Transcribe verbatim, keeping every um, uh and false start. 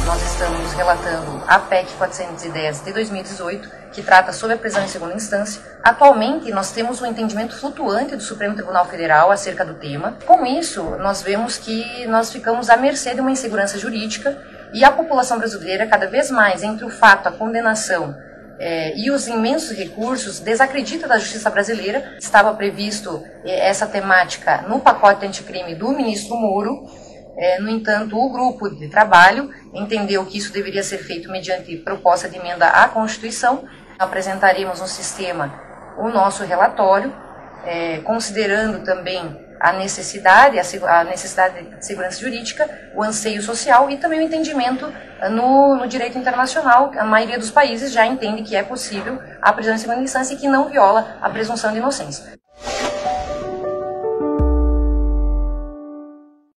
nós estamos relatando a P E C quatrocentos e dez de dois mil e dezoito, que trata sobre a prisão em segunda instância. Atualmente, nós temos um entendimento flutuante do Supremo Tribunal Federal acerca do tema. Com isso, nós vemos que nós ficamos à mercê de uma insegurança jurídica e a população brasileira, cada vez mais, entre o fato, a condenação É, e os imensos recursos, desacredita da justiça brasileira. Estava previsto é, essa temática no pacote anticrime do ministro Moro. É, no entanto, o grupo de trabalho entendeu que isso deveria ser feito mediante proposta de emenda à Constituição. Apresentaremos no sistema o nosso relatório, é, considerando também a necessidade, a necessidade de segurança jurídica, o anseio social e também o entendimento no, no direito internacional. A maioria dos países já entende que é possível a prisão em segunda instância e que não viola a presunção de inocência.